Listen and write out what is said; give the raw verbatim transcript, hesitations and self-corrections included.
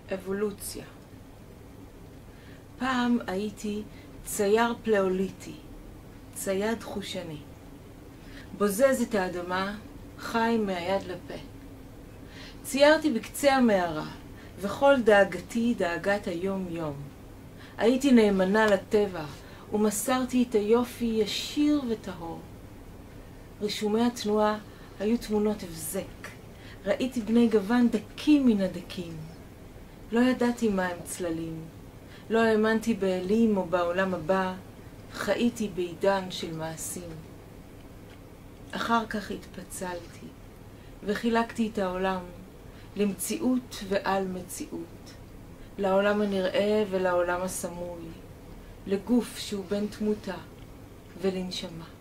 אבולוציה. פעם הייתי צייר פלאוליטי, צייד חושני. בוזז את האדמה, חי מהיד לפה. ציירתי בקצה המערה, וכל דאגתי דאגת היום-יום. הייתי נאמנה לטבע, ומסרתי את היופי ישיר וטהור. רישומי התנועה היו תמונות הבזק. ראיתי בני גוון דקים מן הדקים. לא ידעתי מה הם צללים. לא האמנתי באלים או בעולם הבא. חייתי בעידן של מעשים. אחר כך התפצלתי, וחילקתי את העולם למציאות ועל מציאות, לעולם הנראה ולעולם הסמוי, לגוף שהוא בן תמותה ולנשמה.